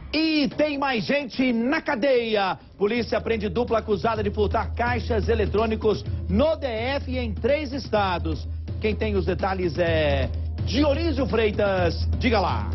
E tem mais gente na cadeia. Polícia prende dupla acusada de furtar caixas eletrônicos no DF e em 3 estados. Quem tem os detalhes é Dionísio Freitas. Diga lá.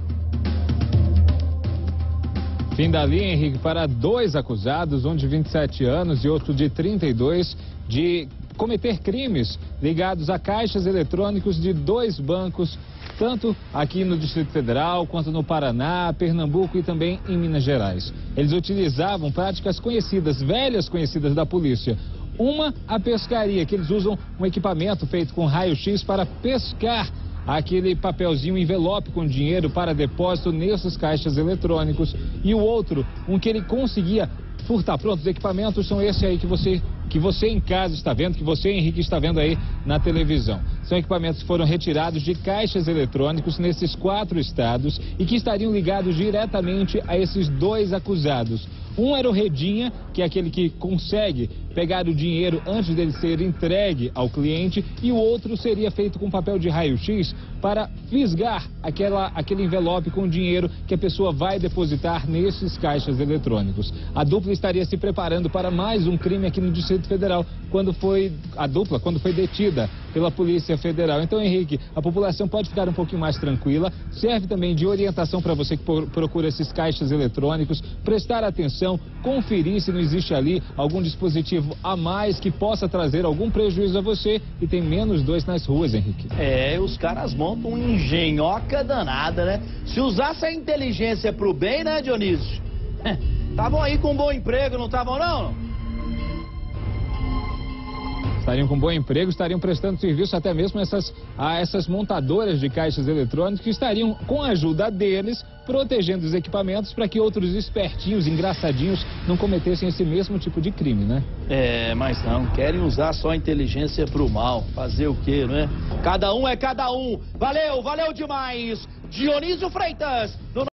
Fim da linha, Henrique, para 2 acusados, um de 27 anos e outro de 32, de cometer crimes ligados a caixas eletrônicos de 2 bancos, tanto aqui no Distrito Federal, quanto no Paraná, Pernambuco e também em Minas Gerais. Eles utilizavam práticas conhecidas, velhas conhecidas da polícia. Uma, a pescaria, que eles usam um equipamento feito com raio-x para pescar aquele papelzinho envelope com dinheiro para depósito nesses caixas eletrônicos. E o outro, um que ele conseguia furtar. Pronto, os equipamentos são esse aí que você em casa está vendo, que você, Henrique, está vendo aí na televisão. São equipamentos que foram retirados de caixas eletrônicos nesses 4 estados e que estariam ligados diretamente a esses 2 acusados. Um era o Redinha, que é aquele que consegue pegar o dinheiro antes dele ser entregue ao cliente, e o outro seria feito com papel de raio-x para fisgar aquele envelope com dinheiro que a pessoa vai depositar nesses caixas eletrônicos. A dupla estaria se preparando para mais um crime aqui no Distrito Federal, quando foi detida pela Polícia Federal. Então, Henrique, a população pode ficar um pouquinho mais tranquila. Serve também de orientação para você que procura esses caixas eletrônicos, prestar atenção, conferir se não existe ali algum dispositivo a mais que possa trazer algum prejuízo a você, e tem menos 2 nas ruas, Henrique. Os caras montam uma engenhoca danada, né? Se usasse a inteligência pro bem, né, Dionísio? Estavam aí com um bom emprego, não estavam, não? Estariam com bom emprego, estariam prestando serviço até mesmo a essas montadoras de caixas eletrônicos, que estariam, com a ajuda deles, protegendo os equipamentos para que outros espertinhos, engraçadinhos, não cometessem esse mesmo tipo de crime, né? Mas não, querem usar só a inteligência pro mal. Fazer o quê, né? Cada um é cada um. Valeu demais! Dionísio Freitas!